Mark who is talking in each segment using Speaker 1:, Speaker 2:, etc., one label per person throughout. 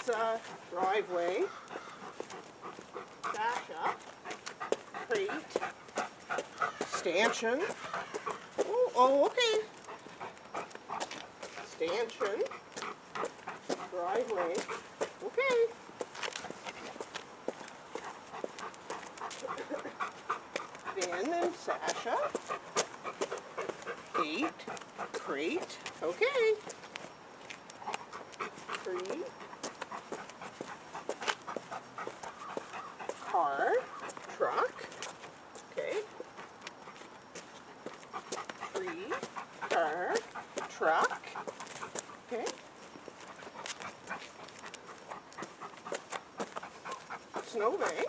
Speaker 1: pizza, driveway, Sasha, crate, stanchion. Oh, okay. Stanchion, driveway, okay. Finn and Sasha, gate, crate, okay. Tree, car, truck, okay. Tree, car, truck, okay. Snowbank,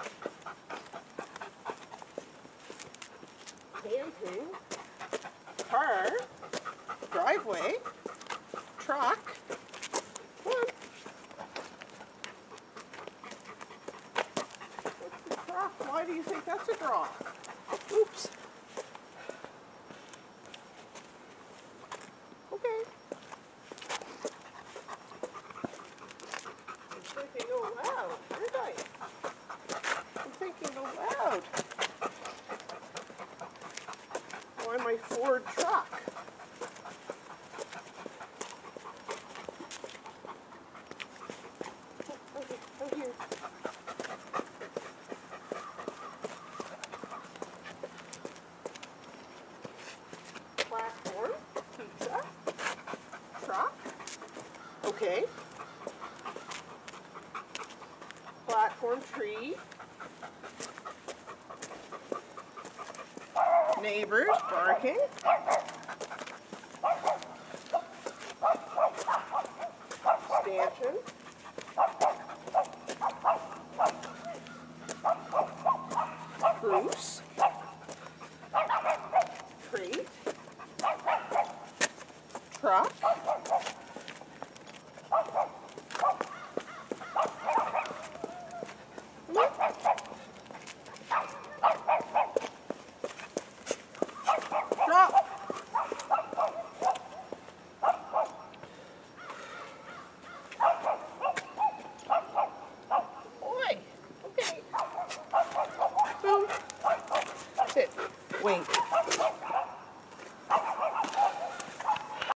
Speaker 1: camping, car, driveway, truck. What? What's the truck? Why do you think that's a draw? Oops. Okay. I'm thinking aloud, aren't I? I'm thinking aloud. Why my Ford truck? Okay, oh here. Platform, pizza, truck, okay. Platform, tree, neighbors barking, stanchion, Bruce, crate, truck,